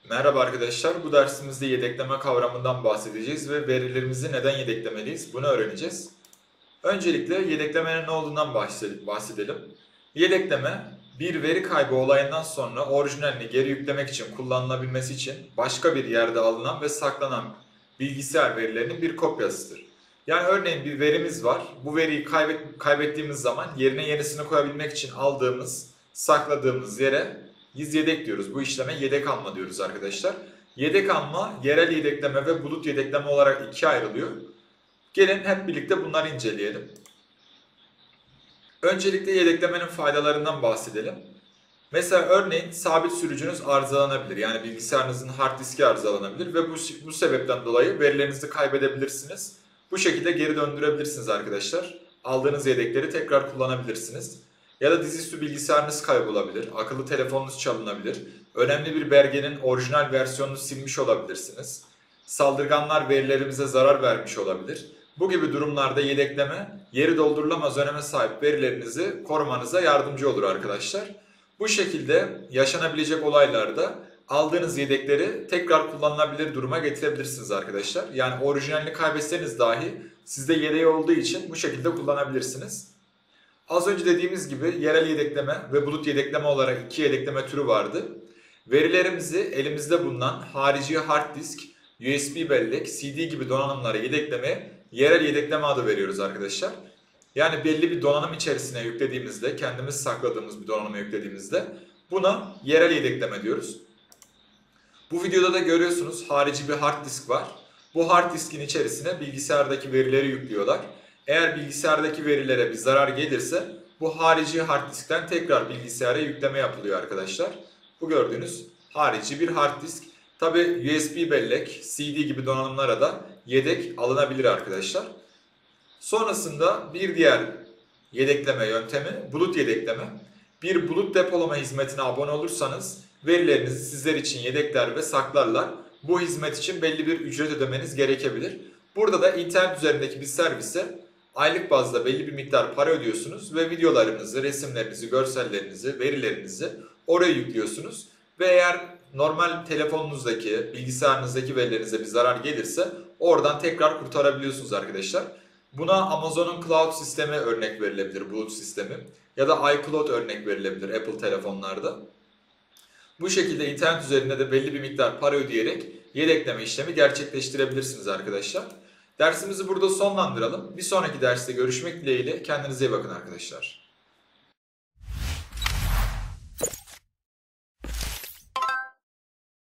Merhaba arkadaşlar, bu dersimizde yedekleme kavramından bahsedeceğiz ve verilerimizi neden yedeklemeliyiz bunu öğreneceğiz. Öncelikle yedeklemenin ne olduğundan bahsedelim. Yedekleme, bir veri kaybı olayından sonra orijinalini geri yüklemek için kullanılabilmesi için başka bir yerde alınan ve saklanan bilgisayar verilerinin bir kopyasıdır. Yani örneğin bir verimiz var, bu veriyi kaybettiğimiz zaman yerine yenisini koyabilmek için aldığımız, sakladığımız yere biz yedek diyoruz. Bu işleme yedek alma diyoruz arkadaşlar. Yedek alma, yerel yedekleme ve bulut yedekleme olarak ikiye ayrılıyor. Gelin hep birlikte bunları inceleyelim. Öncelikle yedeklemenin faydalarından bahsedelim. Mesela örneğin sabit sürücünüz arızalanabilir. Yani bilgisayarınızın hard diski arızalanabilir ve bu sebepten dolayı verilerinizi kaybedebilirsiniz. Bu şekilde geri döndürebilirsiniz arkadaşlar. Aldığınız yedekleri tekrar kullanabilirsiniz. Ya da dizüstü bilgisayarınız kaybolabilir, akıllı telefonunuz çalınabilir, önemli bir belgenin orijinal versiyonunu silmiş olabilirsiniz. Saldırganlar verilerimize zarar vermiş olabilir. Bu gibi durumlarda yedekleme, yeri doldurulamaz öneme sahip verilerinizi korumanıza yardımcı olur arkadaşlar. Bu şekilde yaşanabilecek olaylarda aldığınız yedekleri tekrar kullanılabilir duruma getirebilirsiniz arkadaşlar. Yani orijinalini kaybetseniz dahi sizde yedeği olduğu için bu şekilde kullanabilirsiniz. Az önce dediğimiz gibi yerel yedekleme ve bulut yedekleme olarak iki yedekleme türü vardı. Verilerimizi elimizde bulunan harici hard disk, USB bellek, CD gibi donanımlara yedeklemeye yerel yedekleme adı veriyoruz arkadaşlar. Yani belli bir donanım içerisine yüklediğimizde, kendimiz sakladığımız bir donanıma yüklediğimizde buna yerel yedekleme diyoruz. Bu videoda da görüyorsunuz harici bir hard disk var. Bu hard diskin içerisine bilgisayardaki verileri yüklüyorlar. Eğer bilgisayardaki verilere bir zarar gelirse bu harici hard diskten tekrar bilgisayara yükleme yapılıyor arkadaşlar. Bu gördüğünüz harici bir hard disk. Tabi USB bellek, CD gibi donanımlara da yedek alınabilir arkadaşlar. Sonrasında bir diğer yedekleme yöntemi bulut yedekleme. Bir bulut depolama hizmetine abone olursanız verilerinizi sizler için yedekler ve saklarlar. Bu hizmet için belli bir ücret ödemeniz gerekebilir. Burada da internet üzerindeki bir servise aylık bazda belli bir miktar para ödüyorsunuz ve videolarınızı, resimlerinizi, görsellerinizi, verilerinizi oraya yüklüyorsunuz. Ve eğer normal telefonunuzdaki, bilgisayarınızdaki verilerinize bir zarar gelirse oradan tekrar kurtarabiliyorsunuz arkadaşlar. Buna Amazon'un Cloud sistemi örnek verilebilir, bulut sistemi. Ya da iCloud örnek verilebilir Apple telefonlarda. Bu şekilde internet üzerinde de belli bir miktar para ödeyerek yedekleme işlemi gerçekleştirebilirsiniz arkadaşlar. Dersimizi burada sonlandıralım. Bir sonraki derste görüşmek dileğiyle. Kendinize iyi bakın arkadaşlar.